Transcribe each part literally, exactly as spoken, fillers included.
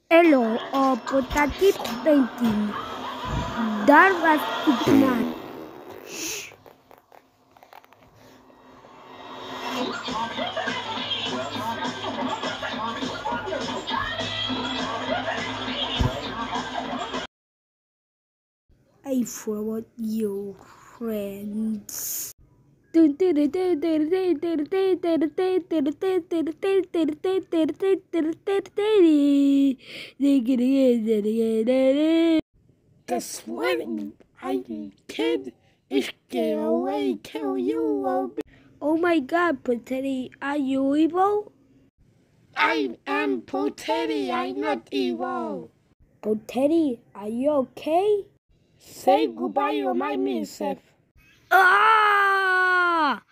Hello, uh, Potaty painting. That was ignorant. Shh. I forward you, friends. Guess what, I kid? Ich get away, kill you, oh, Oh my god, Potaty, are you evil? I am Potaty, I'm not evil. Potaty, are you okay? Say goodbye or my myself. Ah!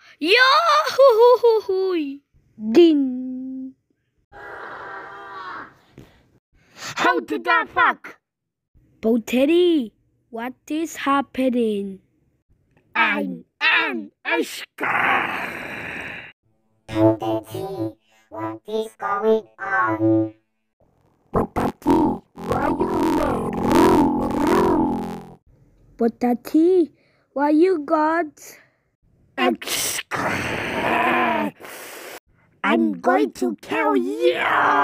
Yo! Ding! How did that fuck? Potaty, what is happening? I'm an Ashka. Potaty, what is going on? Potaty, why you mad? Potaty, why you got? Ashka. I'm going to kill you.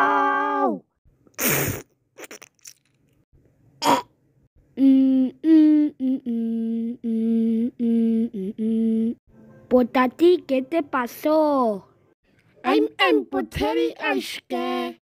Mm, mm, mm, mm, mm, mm, mm, mm. Potaty, ¿qué te pasó? I'm an Potaty Ashka.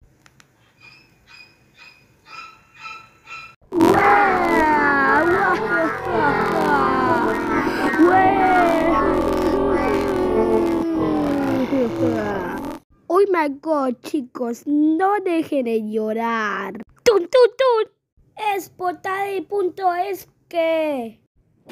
Oh my god, chicos, no dejen de llorar. ¡Tun, tun, tun! Es Potaty punto es que.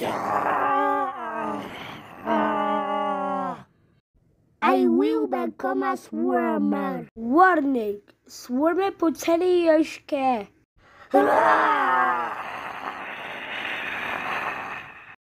I will become a swarmer. Warning, Swarme Potaty es que.